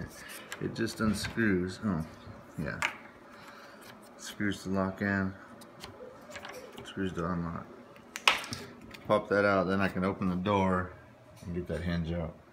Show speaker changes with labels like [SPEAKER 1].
[SPEAKER 1] it just unscrews. Oh, yeah. Screws to lock in, screws to unlock. Pop that out, then I can open the door and get that hinge out.